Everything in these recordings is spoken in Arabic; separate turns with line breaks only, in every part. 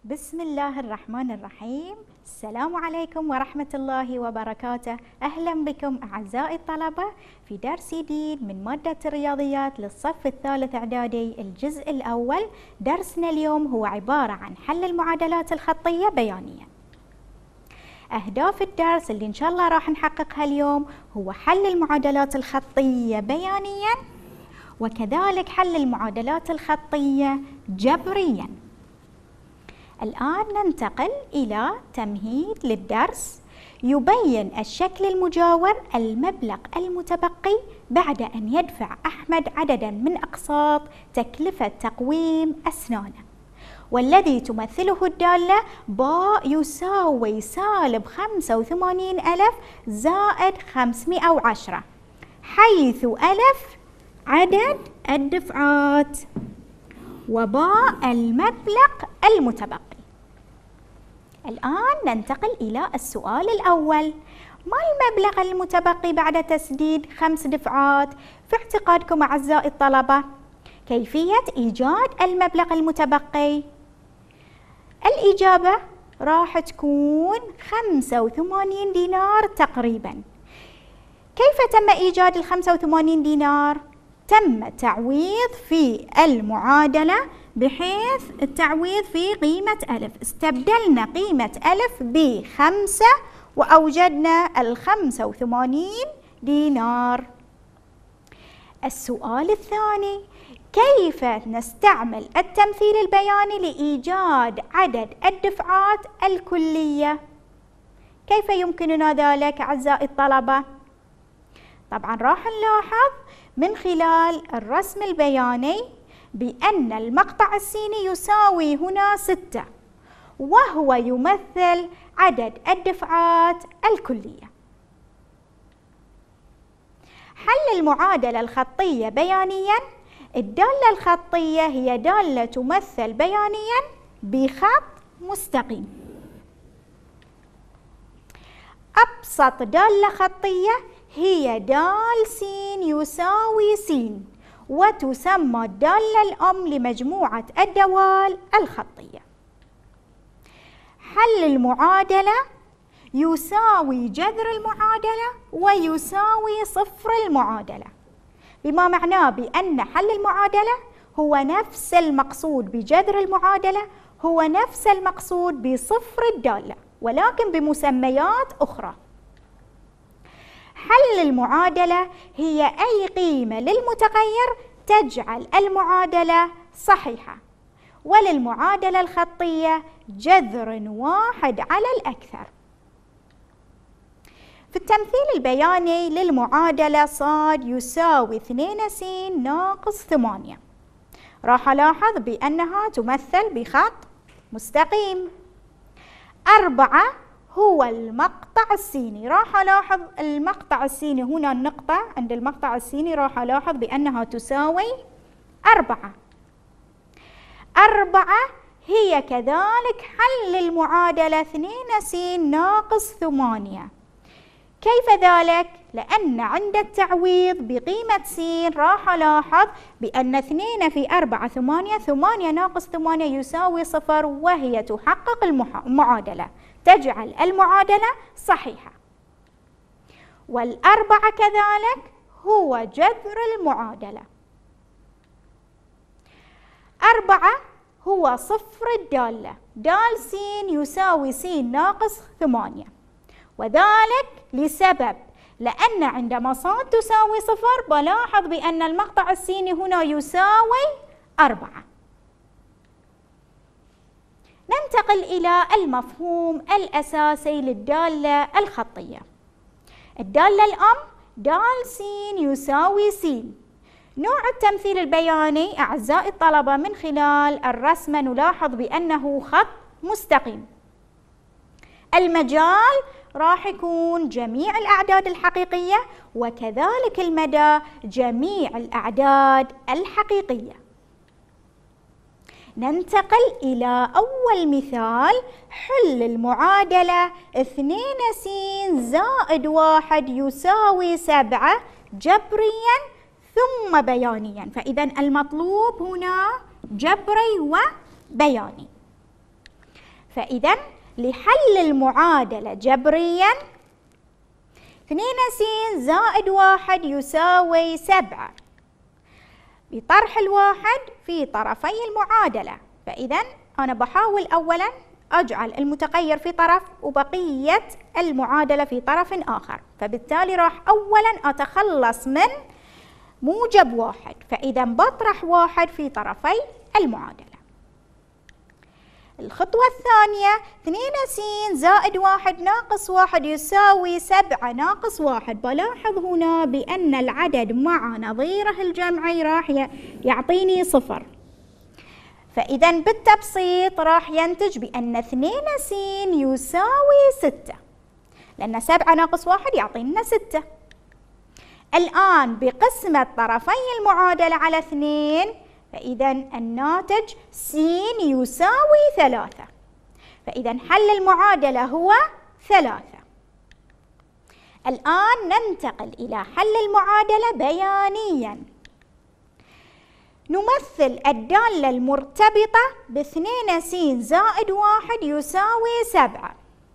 بسم الله الرحمن الرحيم. السلام عليكم ورحمة الله وبركاته. أهلا بكم أعزائي الطلبة في درس جديد من مادة الرياضيات للصف الثالث إعدادي الجزء الأول. درسنا اليوم هو عبارة عن حل المعادلات الخطية بيانيا. أهداف الدرس اللي إن شاء الله راح نحققها اليوم هو حل المعادلات الخطية بيانيا، وكذلك حل المعادلات الخطية جبريا. الآن ننتقل إلى تمهيد للدرس. يبين الشكل المجاور المبلغ المتبقي بعد أن يدفع أحمد عددا من أقساط تكلفة تقويم أسنانه، والذي تمثله الدالة باء يساوي سالب 85,000 زائد 510، حيث ألف عدد الدفعات وباء المبلغ المتبقي. الآن ننتقل إلى السؤال الأول. ما المبلغ المتبقي بعد تسديد 5 دفعات؟ في اعتقادكم أعزائي الطلبة كيفية إيجاد المبلغ المتبقي؟ الإجابة راح تكون 85 دينار تقريبا. كيف تم إيجاد 85 دينار؟ تم تعويض في المعادلة بحيث التعويض في قيمة ألف، استبدلنا قيمة ألف ب5 وأوجدنا 85 دينار. السؤال الثاني، كيف نستعمل التمثيل البياني لإيجاد عدد الدفعات الكلية؟ كيف يمكننا ذلك أعزائي الطلبة؟ طبعا راح نلاحظ من خلال الرسم البياني بأن المقطع السيني يساوي هنا 6، وهو يمثل عدد الدفعات الكلية. حل المعادلة الخطية بيانيا. الدالة الخطية هي دالة تمثل بيانيا بخط مستقيم. أبسط دالة خطية هي دال س يساوي س، وتسمى الدالة الأم لمجموعة الدوال الخطية. حل المعادلة يساوي جذر المعادلة ويساوي صفر المعادلة، بما معناه بأن حل المعادلة هو نفس المقصود بجذر المعادلة، هو نفس المقصود بصفر الدالة، ولكن بمسميات أخرى. حل المعادلة هي أي قيمة للمتغير تجعل المعادلة صحيحة، وللمعادلة الخطية جذر واحد على الأكثر. في التمثيل البياني للمعادلة صاد يساوي 2 س ناقص 8، راح ألاحظ بأنها تمثل بخط مستقيم. 4 هو المقطع السيني، راح ألاحظ المقطع السيني هنا النقطة عند المقطع السيني، راح ألاحظ بأنها تساوي 4. 4 هي كذلك حل المعادلة 2 س ناقص 8. كيف ذلك؟ لأن عند التعويض بقيمة س راح ألاحظ بأن 2 في 4 8، 8 ناقص 8 يساوي 0، وهي تحقق المعادلة، تجعل المعادلة صحيحة. والأربعة كذلك هو جذر المعادلة. 4 هو صفر الدالة، دال س يساوي س ناقص 8، وذلك لسبب لأن عندما صاد تساوي 0 بلاحظ بأن المقطع السيني هنا يساوي 4. ننتقل إلى المفهوم الأساسي للدالة الخطية. الدالة الأم دال س يساوي س. نوع التمثيل البياني أعزائي الطلبة من خلال الرسم نلاحظ بأنه خط مستقيم. المجال راح يكون جميع الأعداد الحقيقية، وكذلك المدى جميع الأعداد الحقيقية. ننتقل إلى أول مثال. حل المعادلة 2 س زائد 1 يساوي 7 جبريا ثم بيانيا. فإذا المطلوب هنا جبري وبياني. فإذا لحل المعادلة جبرياً 2 س زائد 1 يساوي 7 بطرح الواحد في طرفي المعادلة. فإذا أنا بحاول أولاً أجعل المتغير في طرف وبقية المعادلة في طرف آخر، فبالتالي راح أولاً أتخلص من موجب 1، فإذا بطرح 1 في طرفي المعادلة. الخطوة الثانية 2 س زائد 1 ناقص 1 يساوي 7 ناقص 1. بلاحظ هنا بأن العدد مع نظيره الجمعي راح يعطيني 0، فإذا بالتبسيط راح ينتج بأن 2 س يساوي 6، لأن 7 ناقص 1 يعطينا 6. الآن بقسمة طرفي المعادلة على 2، فإذا الناتج س يساوي 3، فإذا حل المعادلة هو 3. الآن ننتقل إلى حل المعادلة بيانياً. نمثل الدالة المرتبطة ب2 س زائد 1 يساوي 7.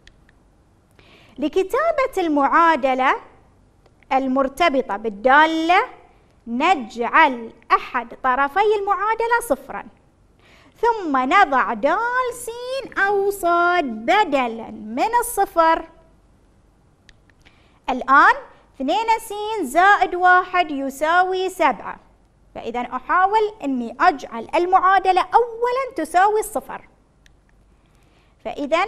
لكتابة المعادلة المرتبطة بالدالة نجعل أحد طرفي المعادلة 0، ثم نضع د س أو ص بدلاً من 0. الآن 2 س زائد 1 يساوي 7، فإذا أحاول أني أجعل المعادلة أولاً تساوي 0. فإذا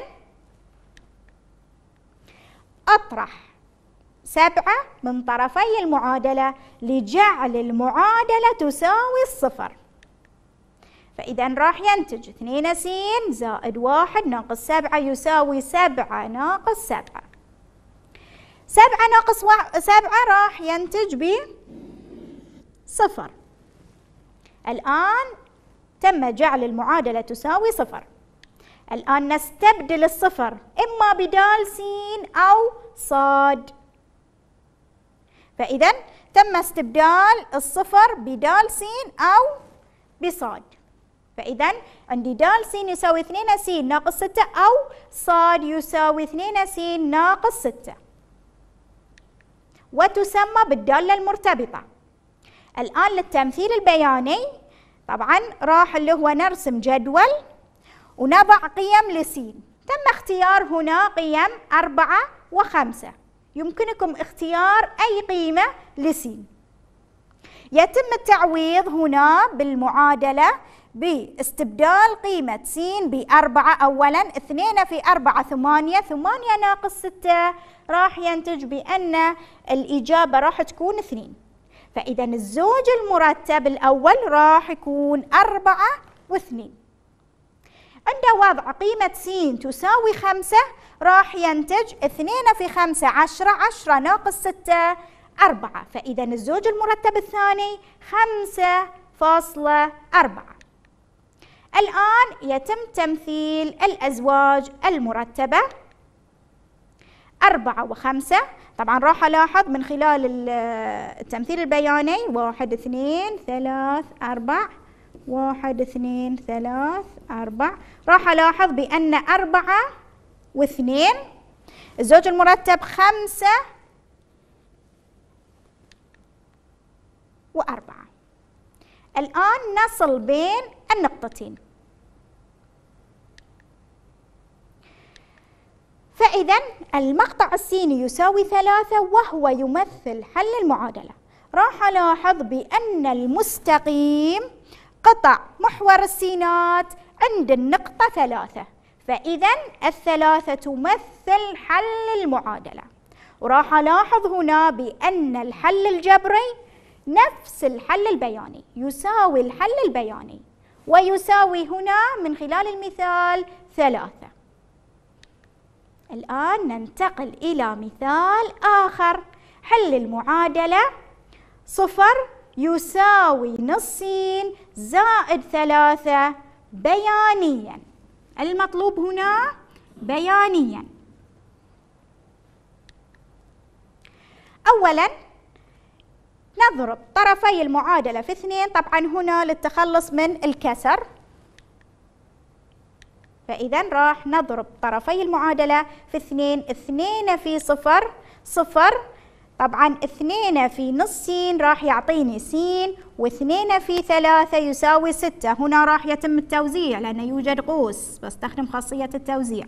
أطرح 7 من طرفي المعادلة لجعل المعادلة تساوي 0. فإذا راح ينتج 2 س زائد 1 ناقص 7 يساوي 7 ناقص 7. 7 ناقص 7 راح ينتج ب 0. الآن تم جعل المعادلة تساوي 0. الآن نستبدل الصفر إما بدال س أو صاد. فإذا تم استبدال الصفر بدال س أو بصاد. فإذا عندي دال س يساوي 2 س ناقص 6 أو صاد يساوي 2 س ناقص 6، وتسمى بالدالة المرتبطة. الآن للتمثيل البياني طبعا راح اللي هو نرسم جدول ونضع قيم لس. تم اختيار هنا قيم 4 و5، يمكنكم اختيار أي قيمة لس. يتم التعويض هنا بالمعادلة باستبدال قيمة س ب4. أولا 2 في 4 8، 8 ناقص 6 راح ينتج بأن الإجابة راح تكون 2. فإذا الزوج المرتب الأول راح يكون 4 و2. عند وضع قيمة س تساوي 5 راح ينتج 2 في 5 10، 10 ناقص 6 4. فإذا الزوج المرتب الثاني 5.4. الآن يتم تمثيل الأزواج المرتبة 4 و5. طبعا راح ألاحظ من خلال التمثيل البياني 1 2 3 4 1 2 3 4. راح ألاحظ بأن 4 و2 الزوج المرتب 5 و4. الآن نصل بين النقطتين. فإذا المقطع السيني يساوي 3 وهو يمثل حل المعادلة. راح ألاحظ بأن المستقيم قطع محور السينات عند النقطة 3، فإذا 3 تمثل حل المعادلة. وراح ألاحظ هنا بأن الحل الجبري نفس الحل البياني، يساوي الحل البياني، ويساوي هنا من خلال المثال 3. الآن ننتقل إلى مثال آخر. حل المعادلة 0 يساوي نص س زائد 3 بيانياً. المطلوب هنا بيانياً. أولاً نضرب طرفي المعادلة في 2، طبعا هنا للتخلص من الكسر. فإذا راح نضرب طرفي المعادلة في 2. 2 في 0 0. طبعا 2 في نص س راح يعطيني س، و2 في 3 يساوي 6. هنا راح يتم التوزيع لأن يوجد قوس، بستخدم خاصية التوزيع.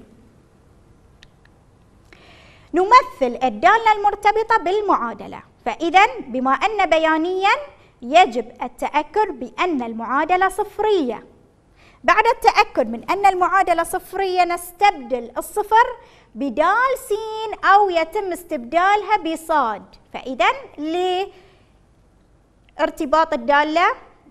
نمثل الدالة المرتبطة بالمعادلة. فإذا بما أن بيانيا يجب التأكد بأن المعادلة صفرية. بعد التأكد من أن المعادلة صفرية نستبدل الصفر بدال س أو يتم استبدالها بصاد. فإذا لارتباط الدالة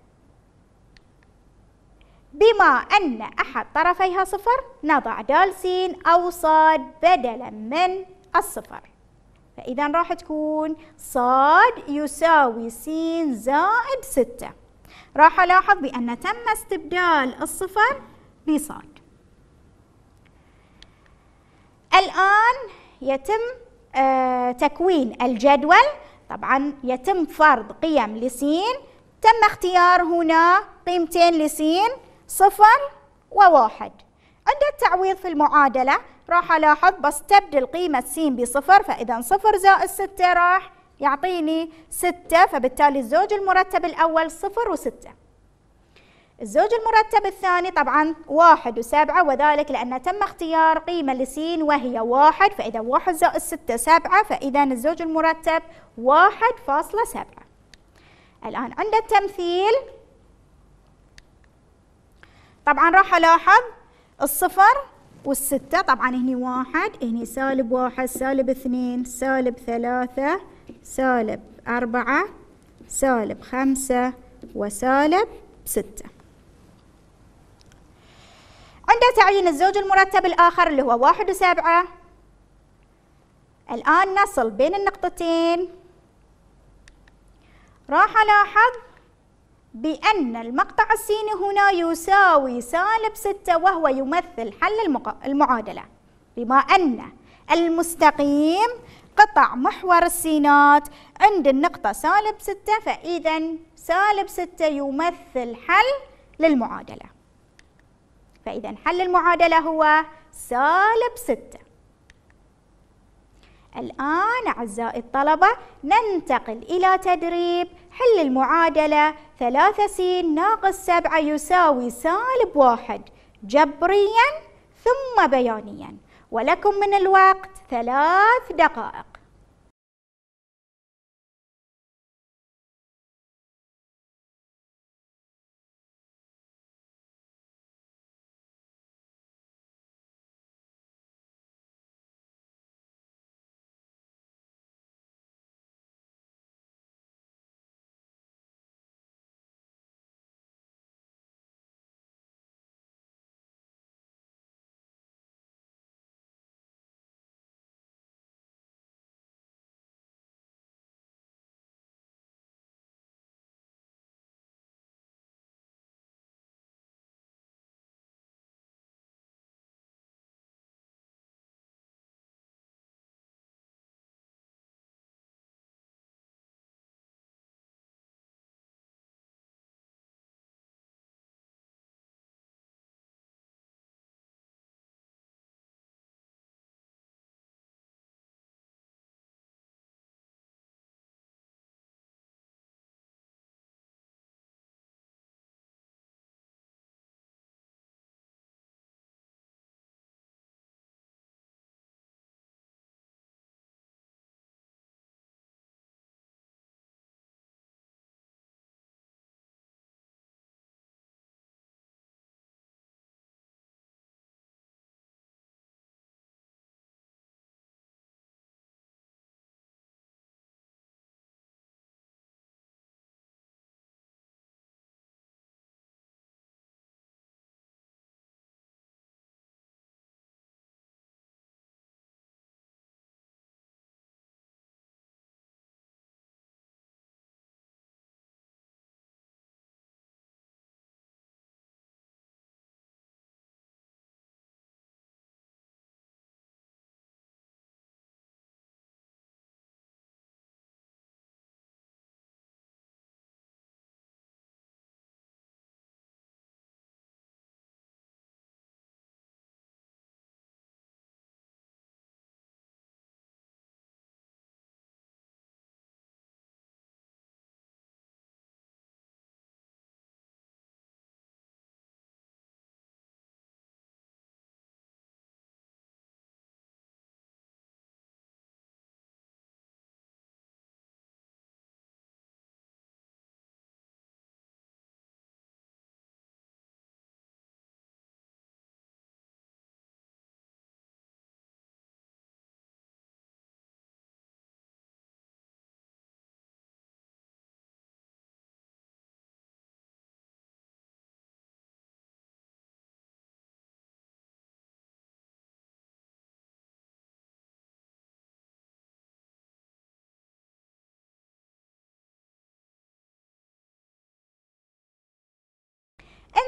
بما أن أحد طرفيها صفر نضع دال س أو صاد بدلا من الصفر. فإذا راح تكون صاد يساوي س زائد 6. راح ألاحظ بأن تم استبدال الصفر بصاد. الآن يتم تكوين الجدول. طبعا يتم فرض قيم لسين. تم اختيار هنا قيمتين لسين 0 و1. عند التعويض في المعادلة راح ألاحظ بستبدل قيمة س ب0، فإذا 0 زائد 6 راح يعطيني 6، فبالتالي الزوج المرتب الأول 0 و6. الزوج المرتب الثاني طبعا 1 و7، وذلك لأن تم اختيار قيمة لسين وهي 1، فإذا 1 زائد 6 7، فإذا الزوج المرتب 1.7. الآن عند التمثيل طبعا راح ألاحظ الصفر والستة. طبعا هني 1، هني -1 -2 -3 -4 -5 -6. عند تعيين الزوج المرتب الآخر اللي هو 1 و7، الآن نصل بين النقطتين. راح ألاحظ بأن المقطع السيني هنا يساوي -6، وهو يمثل حل المعادلة. بما أن المستقيم قطع محور السينات عند النقطة -6، فإذا -6 يمثل حل للمعادلة. فإذا حل المعادلة هو -6. الآن أعزائي الطلبة ننتقل إلى تدريب حل المعادلة 3 س ناقص 7 يساوي -1 جبريا ثم بيانيا، ولكم من الوقت 3 دقائق.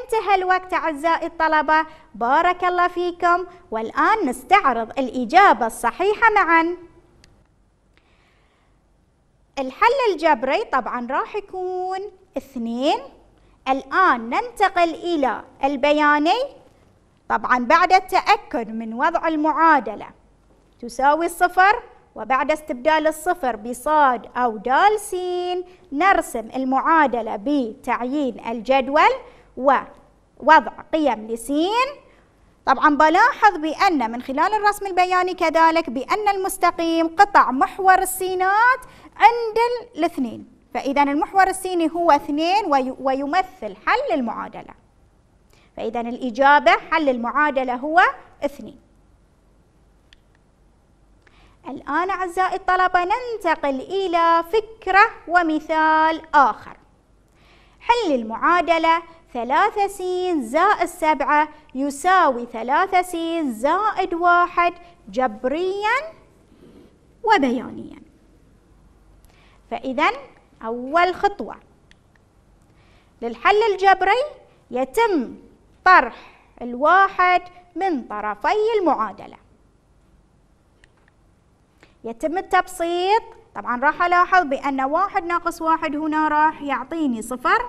انتهى الوقت أعزائي الطلبة، بارك الله فيكم. والآن نستعرض الإجابة الصحيحة معاً. الحل الجبري طبعاً راح يكون 2. الآن ننتقل إلى البياني. طبعاً بعد التأكد من وضع المعادلة تساوي 0، وبعد استبدال الصفر بصاد أو دال س نرسم المعادلة بتعيين الجدول ووضع قيم لسين. طبعا بلاحظ بأن من خلال الرسم البياني كذلك بأن المستقيم قطع محور السينات عند الاثنين، فإذا المحور السيني هو 2 ويمثل حل المعادلة، فإذا الإجابة حل المعادلة هو 2. الآن أعزائي الطلبة ننتقل إلى فكرة ومثال آخر. حل المعادلة 3 س زائد 7 يساوي 3 س زائد 1 جبرياً وبيانياً. فإذا أول خطوة للحل الجبري يتم طرح الواحد من طرفي المعادلة. يتم التبسيط. طبعا راح ألاحظ بأن 1 ناقص 1 هنا راح يعطيني 0.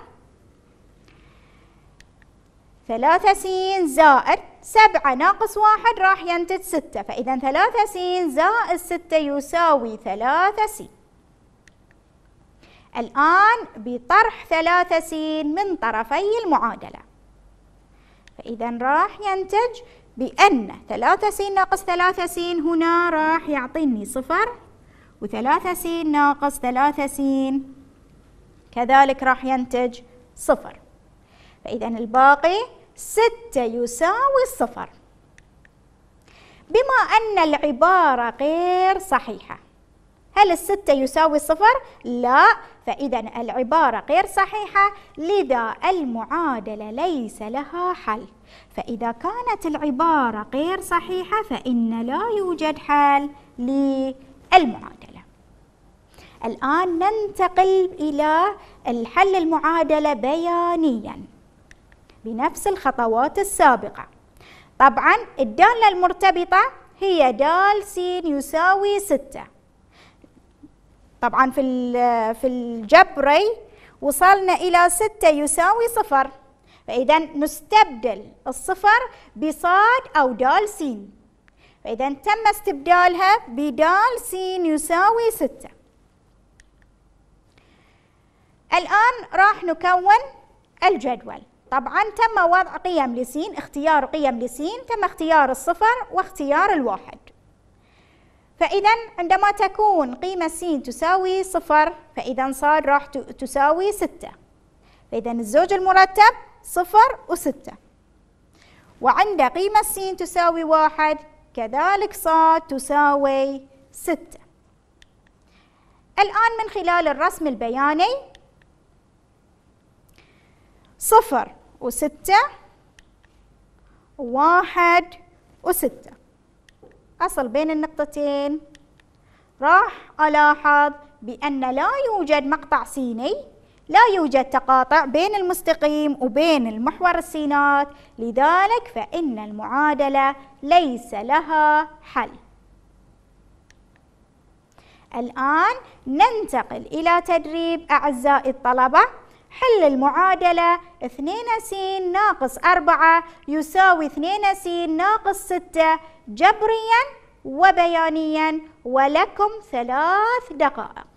3 س زائد 7 ناقص 1 راح ينتج 6، فإذا 3 س زائد 6 يساوي 3 س. الآن بطرح 3 س من طرفي المعادلة، فإذا راح ينتج بأن 3 س ناقص 3 س هنا راح يعطيني 0، و3 س ناقص 3 س كذلك راح ينتج 0، فإذا الباقي 6 يساوي 0. بما أن العبارة غير صحيحة، هل 6 يساوي 0؟ لا، فإذا العبارة غير صحيحة، لذا المعادلة ليس لها حل. فإذا كانت العبارة غير صحيحة فإن لا يوجد حل للمعادلة. الآن ننتقل إلى الحل المعادلة بيانياً بنفس الخطوات السابقة. طبعاً الدالة المرتبطة هي دال س يساوي 6. طبعاً في الجبري وصلنا إلى 6 يساوي 0، فإذا نستبدل الصفر بصاد أو دال س، فإذا تم استبدالها بدال س يساوي 6. الآن راح نكون الجدول. طبعا تم وضع قيم لسين، اختيار قيم لسين، تم اختيار الصفر واختيار الواحد. فإذا عندما تكون قيمة س تساوي 0 فإذا صاد راح تساوي 6، فإذا الزوج المرتب 0 و6. وعند قيمة س تساوي 1 كذلك صاد تساوي 6. الآن من خلال الرسم البياني 0 و6 و1 و6 أصل بين النقطتين، راح ألاحظ بأن لا يوجد مقطع سيني، لا يوجد تقاطع بين المستقيم وبين المحور السينات، لذلك فإن المعادلة ليس لها حل. الآن ننتقل إلى تدريب أعزائي الطلبة. حل المعادلة 2 س ناقص 4 يساوي 2 س ناقص 6 جبرياً وبيانياً، ولكم 3 دقائق.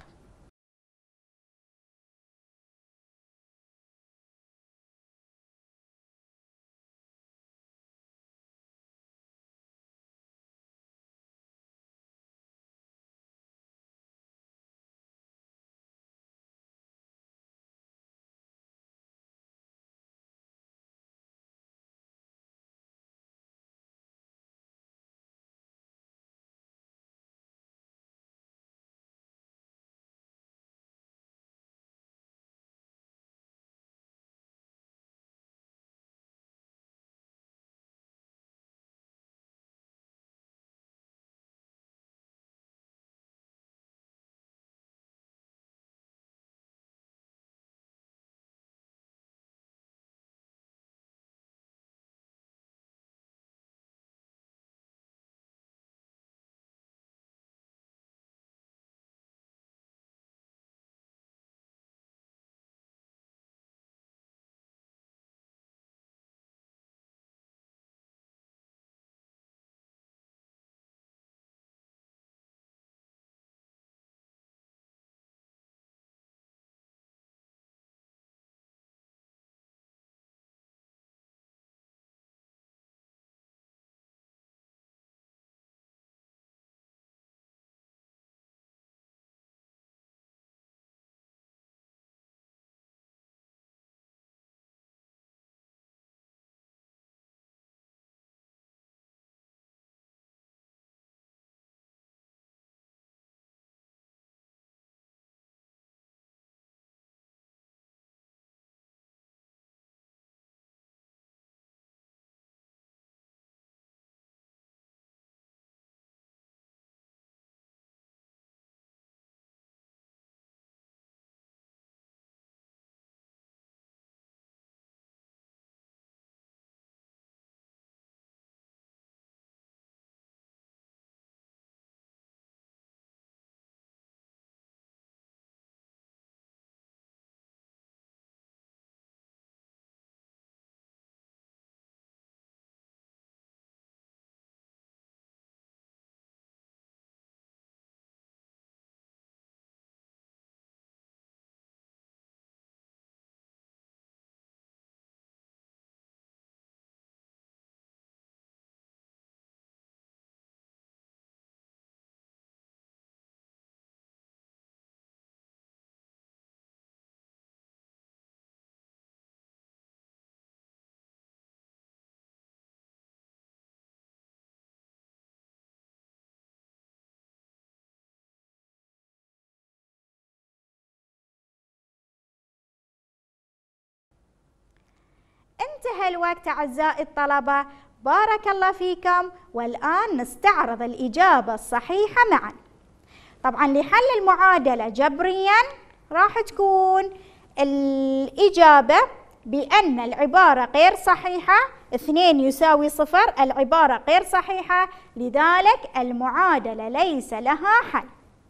انتهى الوقت أعزائي الطلبة، بارك الله فيكم. والآن نستعرض الإجابة الصحيحة معا. طبعا لحل المعادلة جبريا راح تكون الإجابة بأن العبارة غير صحيحة، 2 يساوي 0 العبارة غير صحيحة، لذلك المعادلة ليس لها حل.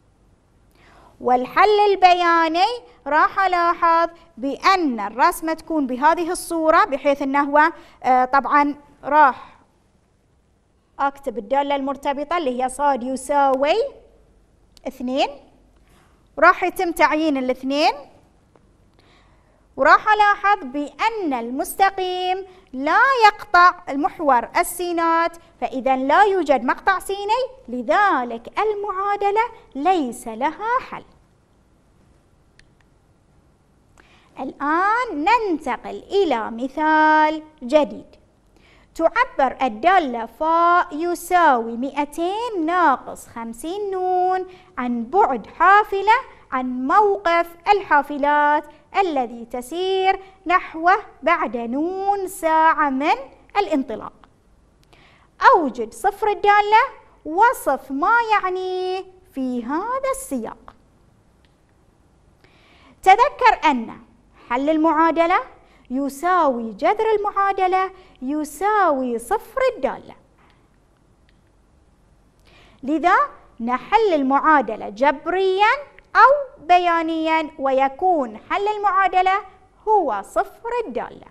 والحل البياني راح ألاحظ بأن الرسمة تكون بهذه الصورة، بحيث أنه طبعا راح أكتب الدالة المرتبطة اللي هي صاد يساوي 2، راح يتم تعيين الاثنين، وراح ألاحظ بأن المستقيم لا يقطع المحور السينات، فإذا لا يوجد مقطع سيني، لذلك المعادلة ليس لها حل. الآن ننتقل إلى مثال جديد. تعبر الدالة فاء يساوي 200 ناقص 50 نون عن بعد حافلة عن موقف الحافلات الذي تسير نحوه بعد نون ساعة من الانطلاق. أوجد صفر الدالة، وصف ما يعنيه في هذا السياق. تذكر أن حل المعادلة يساوي جذر المعادلة يساوي صفر الدالة، لذا نحل المعادلة جبريا أو بيانيا، ويكون حل المعادلة هو صفر الدالة.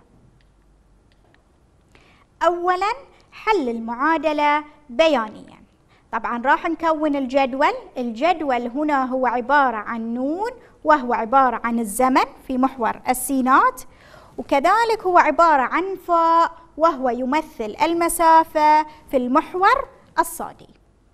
أولا حل المعادلة بيانيا. طبعا راح نكون الجدول هنا هو عبارة عن نون، وهو عبارة عن الزمن في محور السينات، وكذلك هو عبارة عن فاء وهو يمثل المسافة في المحور الصادي.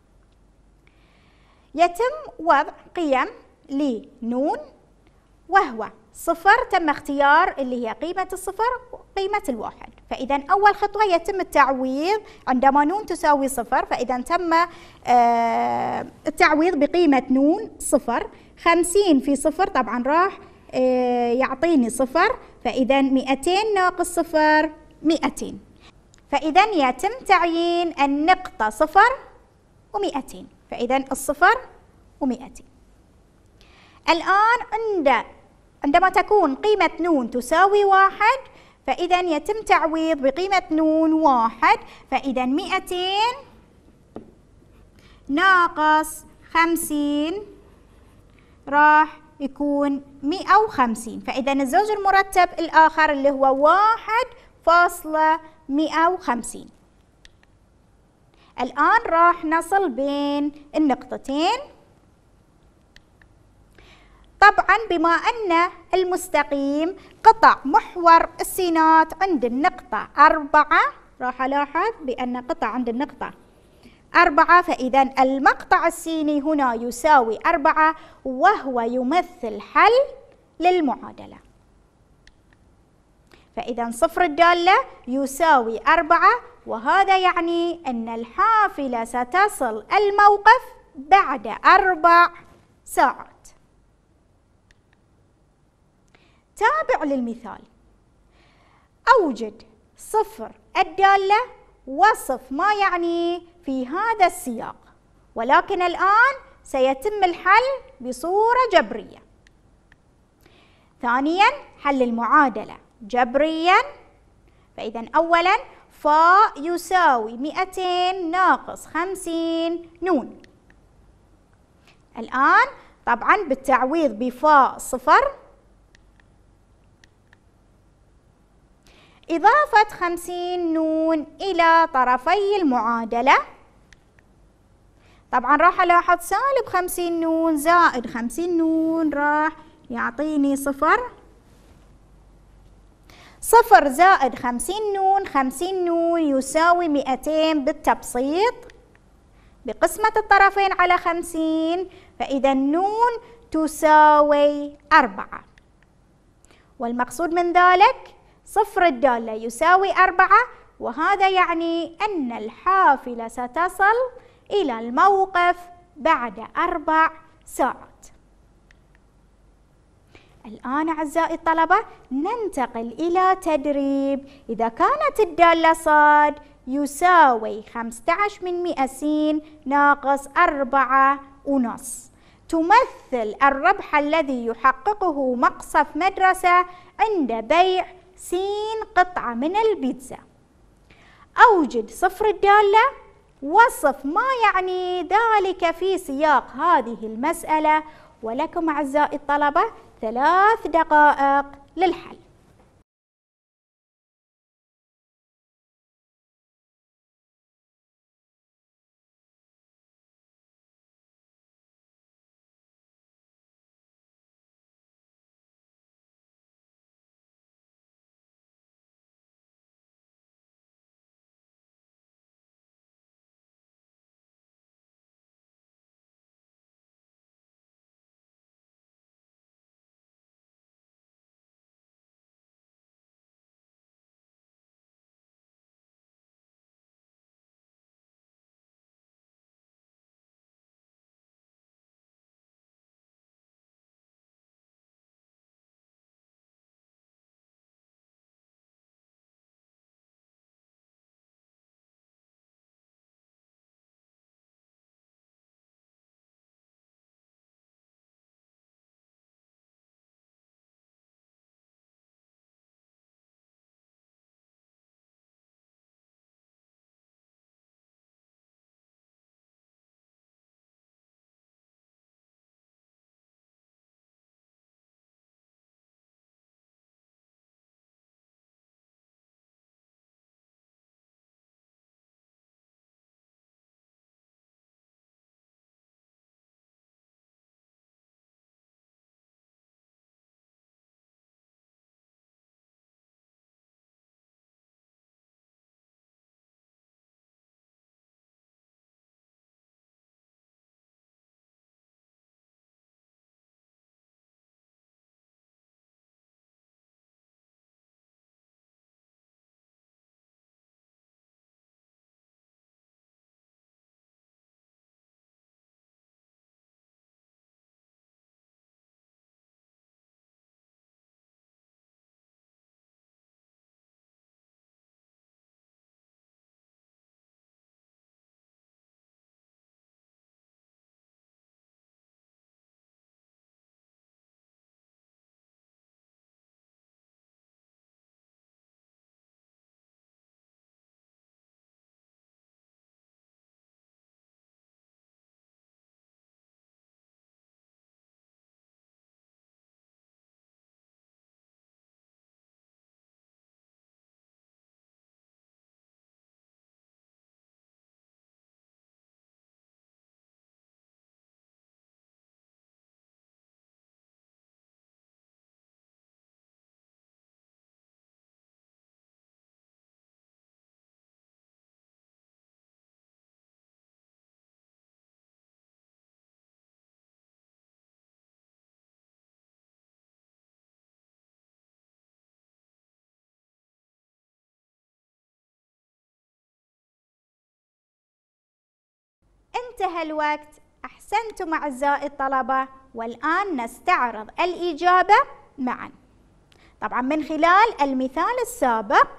يتم وضع قيم لنون وهو 0، تم اختيار اللي هي قيمة الصفر وقيمة الواحد، فإذا أول خطوة يتم التعويض عندما نون تساوي 0، فإذا تم التعويض بقيمة نون 0. 50 في 0 طبعا راح يعطيني 0، فإذا 200 ناقص 0 200، فإذا يتم تعيين النقطة 0 و200، فإذا الصفر و200. الآن عندما تكون قيمة نون تساوي 1، فإذا يتم تعويض بقيمة نون 1، فإذا 200 ناقص 50 راح يكون 150، فإذا الزوج المرتب الآخر اللي هو 1.150. الآن راح نصل بين النقطتين. طبعا بما أن المستقيم قطع محور السينات عند النقطة 4، راح ألاحظ بأن قطع عند النقطة 4، فإذا المقطع السيني هنا يساوي 4 وهو يمثل حل للمعادلة. فإذا صفر الدالة يساوي 4، وهذا يعني أن الحافلة ستصل الموقف بعد 4 ساعات. تابع للمثال. أوجد صفر الدالة، وصف ما يعني في هذا السياق، ولكن الآن سيتم الحل بصورة جبرية. ثانياً حل المعادلة جبرياً، فإذا أولاً فاء يساوي 200 ناقص 50 نون. الآن طبعاً بالتعويض بفاء 0 إضافة 50 نون إلى طرفي المعادلة. طبعا راح ألاحظ سالب 50 نون زائد 50 نون راح يعطيني 0. 0 زائد 50 نون، 50 نون يساوي 200 بالتبسيط بقسمة الطرفين على 50، فإذا نون تساوي 4. والمقصود من ذلك صفر الدالة يساوي 4، وهذا يعني أن الحافلة ستصل إلى الموقف بعد 4 ساعات. الآن أعزائي الطلبة ننتقل إلى تدريب. إذا كانت الدالة صاد يساوي 15 من 100 س ناقص 4.5، تمثل الربح الذي يحققه مقصف مدرسة عند بيع س قطعة من البيتزا. أوجد صفر الدالة، وصف ما يعني ذلك في سياق هذه المسألة، ولكم أعزائي الطلبة 3 دقائق للحل. انتهى الوقت. أحسنتم أعزائي الطلبة، والآن نستعرض الإجابة معا. طبعا من خلال المثال السابق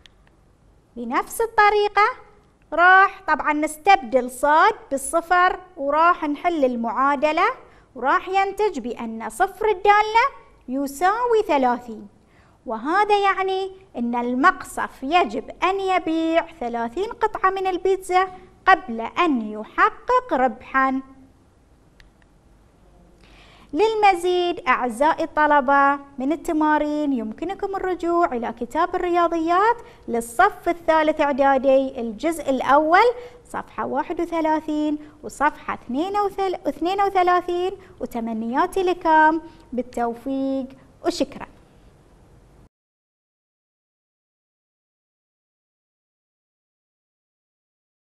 بنفس الطريقة راح طبعا نستبدل صاد بالصفر، وراح نحل المعادلة، وراح ينتج بأن صفر الدالة يساوي 30، وهذا يعني أن المقصف يجب أن يبيع 30 قطعة من البيتزا قبل أن يحقق ربحاً. للمزيد أعزائي الطلبة من التمارين يمكنكم الرجوع إلى كتاب الرياضيات للصف الثالث إعدادي الجزء الأول صفحة 31 وصفحة 32، وتمنياتي لكم بالتوفيق وشكرا.